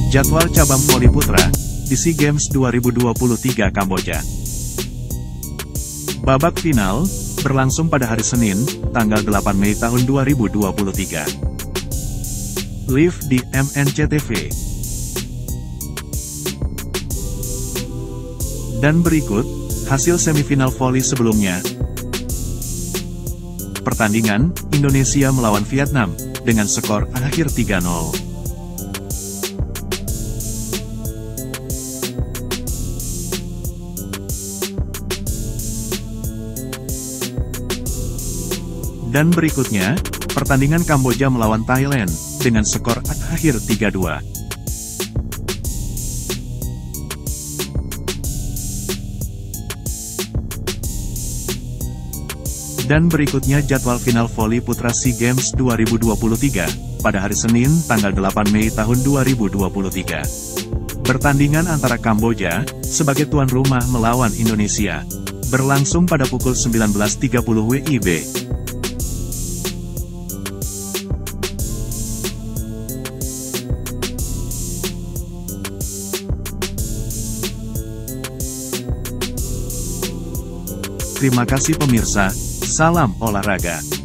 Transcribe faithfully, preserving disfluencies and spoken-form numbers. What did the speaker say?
Jadwal cabang voli putra di SEA Games dua ribu dua puluh tiga Kamboja. Babak final berlangsung pada hari Senin, tanggal delapan Mei tahun dua ribu dua puluh tiga. Live di M N C T V. Dan berikut hasil semifinal voli sebelumnya. Pertandingan Indonesia melawan Vietnam dengan skor akhir tiga nol. Dan berikutnya, pertandingan Kamboja melawan Thailand dengan skor akhir tiga dua. Dan berikutnya jadwal final voli putra SEA Games dua ribu dua puluh tiga, pada hari Senin tanggal delapan Mei tahun dua ribu dua puluh tiga. Pertandingan antara Kamboja, sebagai tuan rumah melawan Indonesia, berlangsung pada pukul sembilan belas tiga puluh W I B. Terima kasih pemirsa, salam olahraga.